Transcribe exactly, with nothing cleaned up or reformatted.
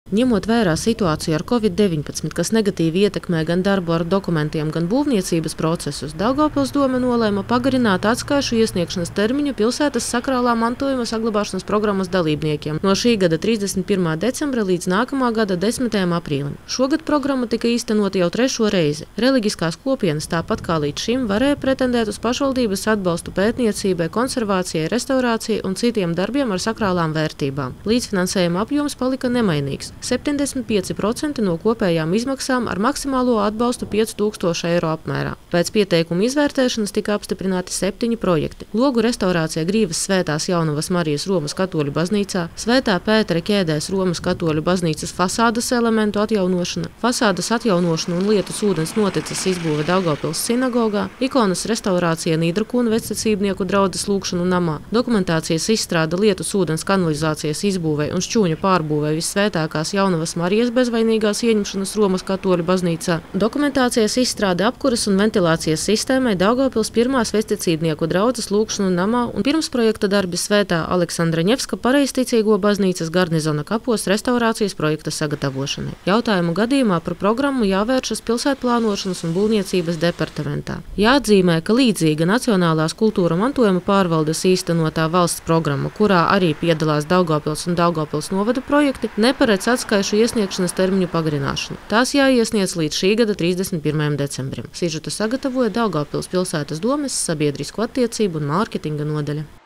Ņemot vērā situāciju ar covid deviņpadsmit, kas negatīvi ietekmē gan darbu ar dokumentiem, gan būvniecības procesus, Daugavpils dome nolēma pagarināt atskaišu iesniegšanas termiņu pilsētas sakrālā mantojuma saglabāšanas programmas dalībniekiem no šī gada trīsdesmit pirmā decembra līdz nākamā gada desmitajam aprīlim. Šogad programma tika īstenota jau trešo reizi. Reliģiskās kopienas, tāpat kā līdz šim, varēja pretendēt uz pašvaldības atbalstu pētniecībai, konservācijai, restaurācijai un citiem darbiem ar sakrālām vērtībām. Līdzfinansējuma apjoms palika nemainīgs. septiņdesmit pieci procenti no kopējām izmaksām ar maksimālo atbalstu pieci tūkstoši eiro apmērā. Pēc pieteikumu izvērtēšanas tika apstiprināti septiņi projekti. Logu restaurācija Grīvas Svētās Jaunavas Marijas Romas katoļu baznīcā, Svētā Pētera ķēdēs Romas katoļu baznīcas fasādes elementu atjaunošana, fasādes atjaunošana un lietus ūdens noteces izbūve Daugavpils sinagogā, ikonas restaurācija Nīdrakūna vecticībnieku draudzes lūgšanu namā, dokumentācijas izstrāde lietus ūdens kanalizācijas izbūvei un šķūņu pārbūvei Vissvētākās Jaunavas Marijas bezvainīgās ieņemšanas Romas katoļu baznīcā, dokumentācijas izstrāde apkuras un ventilācijas sistēmai Daugavpils pirmās vecticībnieku draudzes lūgšanu namā un pirmsprojekta darbi Svētā Aleksandra Ņevska pareizticīgo baznīcas garnizona kapos restaurācijas projekta sagatavošanai. Jautājumu gadījumā par programmu jāvēršas pilsētplānošanas un būvniecības departamentā. Jāatzīmē, ka līdzīga Nacionālās kultūra mantojuma pārvaldes īstenotā valsts programma, kurā arī piedalās Daugavpils un Daugavpils novada projekti, neparedz atskaišu iesniegšanas termiņu pagarināšanu. Tās jāiesniedz līdz šī gada trīsdesmit pirmajam decembrim. Sižetu sagatavoja Daugavpils pilsētas domes sabiedrisko attiecību un mārketinga nodaļa.